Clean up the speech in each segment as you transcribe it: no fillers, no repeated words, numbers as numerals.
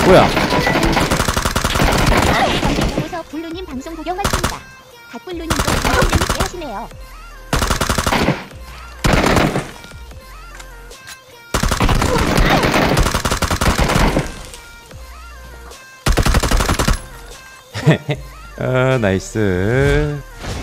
뭐야? 보고서 블루님 방송 구경 왔습니다. 갓블루님도 방송 재밌게 하시네요. 나이스.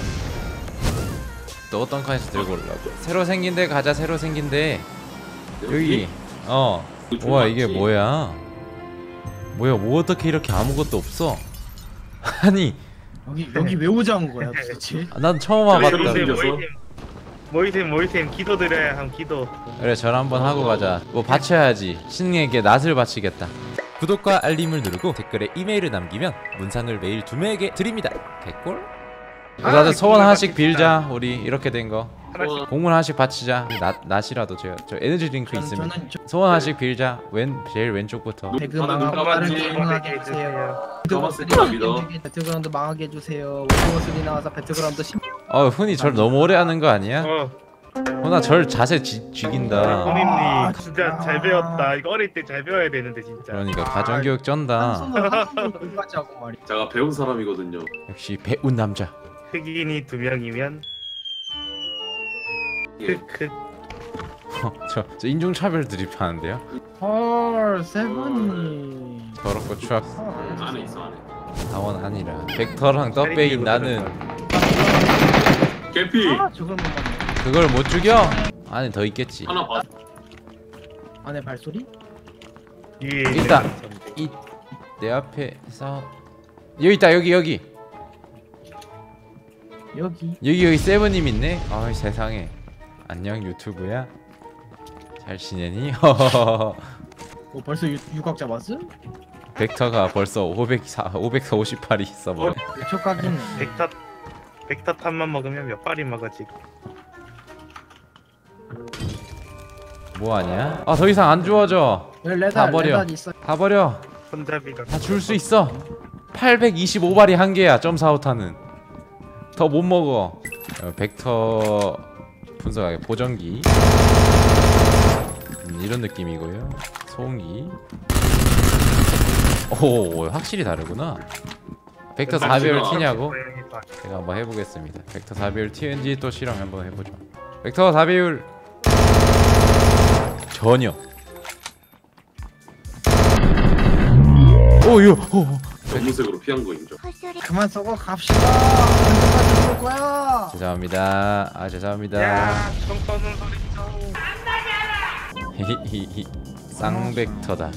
또 어떤 칸에서 들고 올라고? 새로 생긴 데 가자. 새로 생긴 데 여기. 우와 이게 뭐야? 뭐야 뭐 어떻게 이렇게 아무것도 없어? 아니 여기 왜 오자는 거야 도대체? 난 처음 와봤다. 모이셈 기도 드려야 함 기도. 그래 절 한번 하고 가자. 뭐 바쳐야지. 신에게 낫을 바치겠다. 구독과 알림을 누르고 댓글에 이메일을 남기면 문상을 매일 2명에게 드립니다. 개꿀? 다들 소원 하나씩 빌자. 우리 이렇게 된 거 공문 하나씩 바치자. 낫이라도 저 에너지 드링크 있습니다. 소원 하나씩 빌자. 제일 왼쪽부터. 배그 망하고 빠르게 흥하게 해주세요. 배틀그라운드 망하게 해주세요. 오징어 소리 나와서 배틀그라운드 훈이 절 너무 오래 하는 거 아니야? 훈아 절 자세 쥐긴다. 손님님 진짜 잘 배웠다. 이거 어릴 때 잘 배워야 되는데 진짜. 그러니까 가정교육 쩐다. 끝까지 하고 말이야. 제가 배운 사람이거든요. 역시 배운 남자. 흑인이 2명이면 흑흑. 저 인종차별 드립하는데요? 헐 세븐이 더럽고 추악. 안에 있어 안에. 다원 아니라 벡터랑 떡베인 나는 개피 저걸 못 봤네. 그걸 못 죽여? 안에 더 있겠지. 하나 봐. 안에 발소리? 있다. 내 앞에서 여기 있다. 여기 세븐님 있네. 아이 세상에. 안녕 유튜브야. 잘 지내니? 벌써 육각 잡았음? 벡터가 벌써 548이 있어버려. 촉각이네. 벡터 탑만 먹으면 몇 발이 먹어 지금. 뭐하냐? 더 이상 안 주워져. 다 버려. 다 버려. 손잡이가 다 줄 수 있어. 825발이 한계야. 점사우타는 더 못 먹어. 벡터 분석하기 보정기. 이런 느낌이고요. 소음기. 오 확실히 다르구나. 벡터 4배율 튀냐고? 제가 한번 해보겠습니다. 벡터 4배율 튀는지 또 실험 한번 해보죠. 벡터 4배율 전혀. 이거 검은색으로 피한 거 인정. 그만 쏘고 갑시다. 언제까지 쏠 거야? 죄송합니다. 죄송합니다. 야, 총 쏘는 소리 좀. 히히히 쌍벡터다.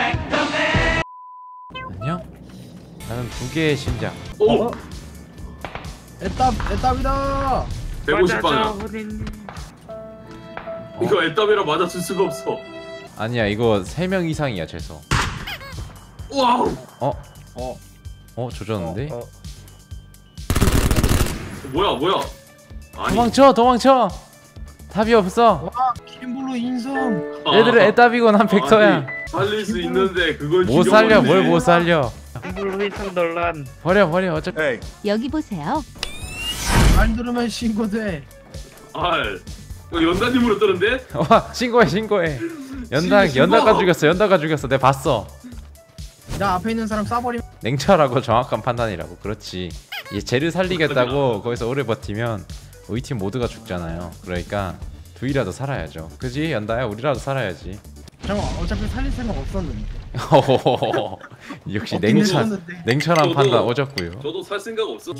안녕? 나는 2개의 심장. 오! 애답이다. 150방이야. 이거 애답이라 맞아줄 수가 없어. 아니야 이거 3명 이상이야 최소. 와우! 조졌는데? 뭐야? 아니. 도망쳐! 답이 없어. 와 킴블루 인성. 얘들은 애답이고 난 벡터야. 아니, 살릴 수 있는데 그걸 못 살려. 뭘 못 살려. 킴블루 인성 논란. 버려 어차피. 여기 보세요. 안 들으면 신고돼. 이거 연단님으로 뜨는데? 신고해. 연다가 죽였어. 내가 봤어. 나 앞에 있는 사람 쏴버리면. 냉철하고 정확한 판단이라고. 그렇지. 얘 쟤를 살리겠다고 거기서 오래 버티면 우리 팀 모두가 죽잖아요. 그러니까 둘이라도 살아야죠. 그지 연다야? 우리라도 살아야지. 잠깐 어차피 살릴 생각 없었는데. 역시 냉철한 판단 오졌고요. 저도 살 생각 없어.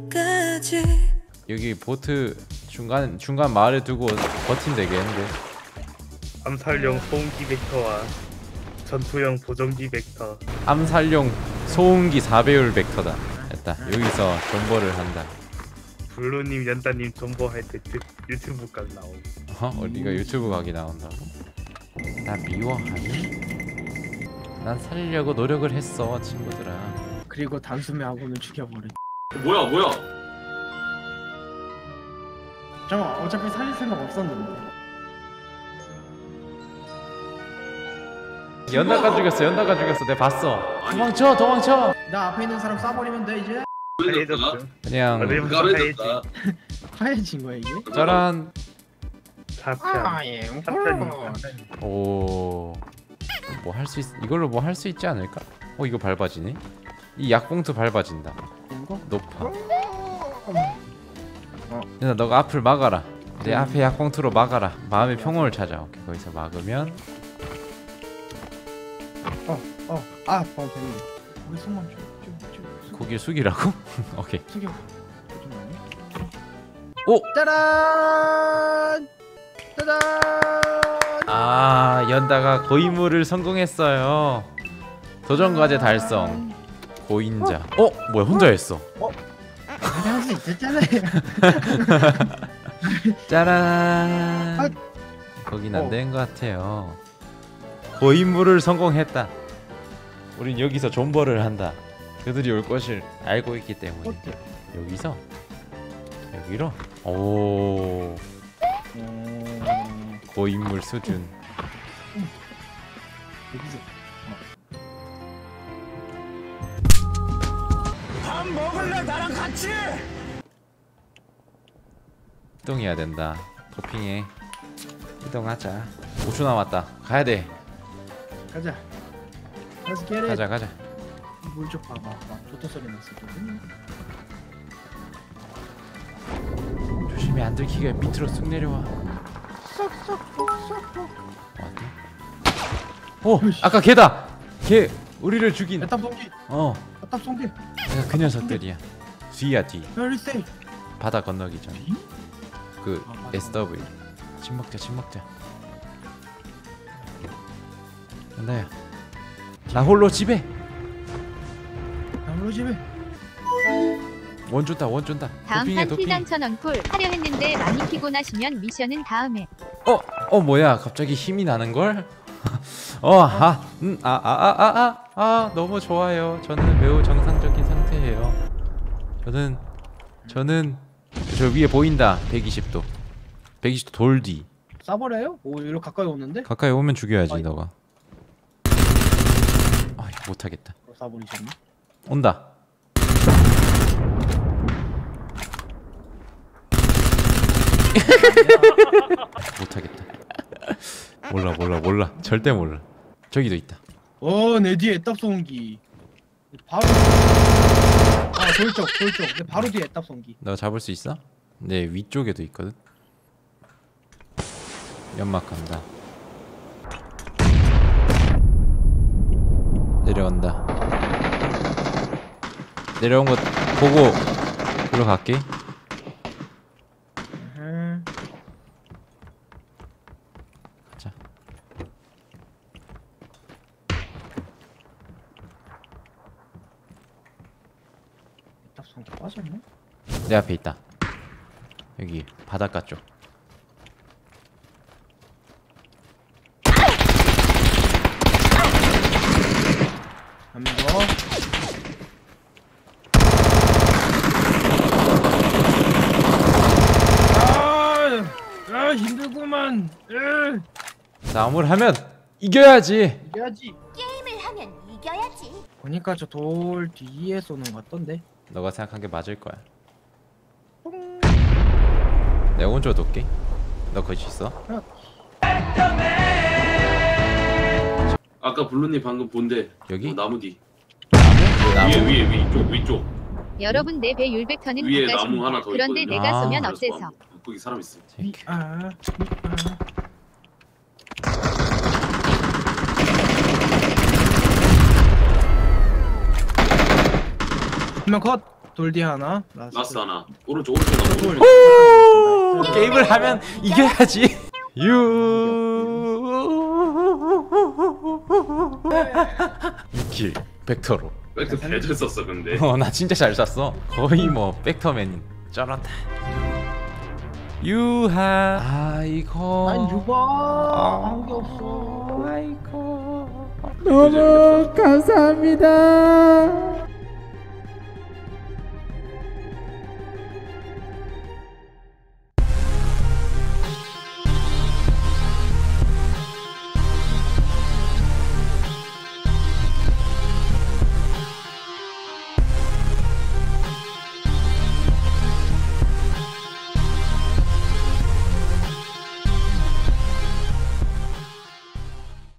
여기 보트 중간 마을에 두고 버틴 되겠는데. 암살용 소음기 벡터와 전투용 보정기 벡터. 암살용 소음기 4배율 벡터다. 됐다. 여기서 존버를 한다. 블루님, 연다님 존버할 때 유튜브 각 나오고. 우리가 유튜브 각이 나온다고? 나 미워하니? 난 살리려고 노력을 했어 친구들아. 그리고 단숨에 아군을 죽여버려. 뭐야? 잠깐 어차피 살릴 생각 없었는데. 연다가 죽였어. 내가 봤어. 도망쳐. 나 앞에 있는 사람 쏴버리면 돼 이제. 그냥 가려졌다. 하얘진 거야 이게? 짜란. 사편. 예. 오 뭐 할 수 있... 이걸로 뭐 할 수 있지 않을까? 이거 밟아지네. 이 약봉투 밟아진다. 높아. 얘들아 너가 앞을 막아라. 내 앞에 약봉투로 막아라. 마음의 평온을 찾아. 오케이 거기서 막으면 됐는데. 왜 손만 고기를 숙이라고? 오케이. 숙여. 오! 짜란! 짜잔! 아 연다가 고인물을 성공했어요. 도전과제 달성. 고인자. 뭐야 혼자 했어. 할 수 있었잖아요. 짜란. 거긴 안 되는 것 같아요. 고인물을 성공했다. 우린 여기서 존버를 한다. 그들이 올 것을 알고 있기 때문에. 여기서 여기로. 오. 고인물 수준. 여기서. 이동해야 된다. 도핑해. 이동하자. 5초 남았다. 가야 돼. 가자. Let's get it. 가자. 물 좀 봐봐. 좋다 소리 났어. 조심히 안 들키게 밑으로 쑥 내려와. 아까 걔다. 걔 우리를 죽인. 애답 송기. 애답 송기. 내가 그 녀석들이야. 뒤야 뒤. Very safe. 바다 건너기 전. 그 SW. 침 먹자. 연다야. 나 홀로 집에. 원 준다. 다음 도핑해 판 도핑. 필단 1000원 콜 하려 했는데 많이 피곤하시면 미션은 다음에. 뭐야 갑자기 힘이 나는 걸? 너무 좋아요. 저는 매우 정상적인 상태예요. 저는 저 위에 보인다. 120도 돌 뒤. 싸버려요? 오 이리로 가까이 오는데? 가까이 오면 죽여야지. 아이. 너가. 못하겠다. 싸버리셨네. 온다. 못하겠다. 몰라. 절대 몰라. 저기도 있다. 내 뒤에 애답 송기. 바로. 돌쪽. 내 바로 뒤에 애답 송기. 너 잡을 수 있어? 내 위쪽에도 있거든. 연막 간다. 내려온다. 내려온 거 보고 일로 갈게. 자. 애답 송기 빠졌네? 내 앞에 있다. 여기 바닷가 쪽. 한 번 더. 힘들구만. 싸움을 하면 이겨야지. 이겨야지. 게임을 하면 이겨야지. 보니까 저 돌 뒤에 쏘는 것 같던데. 너가 생각한 게 맞을 거야. 내가 오른쪽으로 돌게. 너 거기 있어. 아까 블루님 방금 본데 여기? 나무 뒤. 나무? 위에 위쪽. 여러분 내 배 율백터는 위에 나무 가까십니다. 하나 더 그런데 있거든요. 내가 아. 쏘면 그래서 어때서? 거기 사람 있어. 한명 컷. 돌 뒤에 하나. 라스 하나. 오른쪽 나무. 돌. 게임을 하면 이겨야지. 유킬 벡터로. 백터 개잘 썼어 근데. 나 진짜 잘 쐈어. 거의 뭐 벡터맨 쩔었다. 유하. 아이고. 난 유바. 한게 없어. 아이고. 너무 감사합니다.